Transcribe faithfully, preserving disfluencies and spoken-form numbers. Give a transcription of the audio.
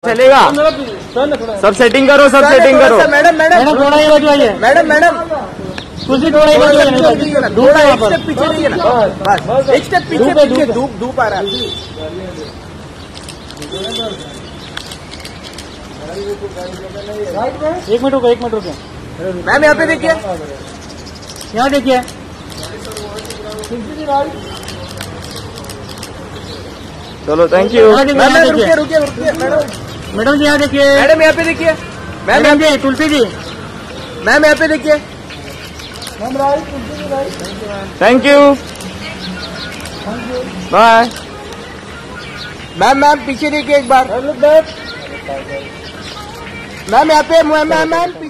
चलेगा। सब सेटिंग करो, सब सेटिंग करो। मैडम मैडम थोड़ा ही बजवाइए। मैडम मैडम कुर्सी थोड़ा ही बजवाइए। धूप है, एक स्टेप पीछे रहिए ना, बस एक स्टेप पीछे पीछे। धूप धूप आ रहा है। एक मिनट रुको, एक मिनट रुको मैम, यहाँ पे देखिए, यहाँ देखिए। चलो थैंक यू। मैडम रुकिए रुकिए रुकिए मैडम, मैडम जी यहाँ देखिए। मैडम यहाँ पे देखिए। मैडम जी, तुलसी जी मैम यहाँ पे देखिए। Ma'am right, Tulsi ji right. Thank you, bye. Ma'am ma'am पीछे देखिए एक बार। मैम यहाँ पे मैम मैम मैम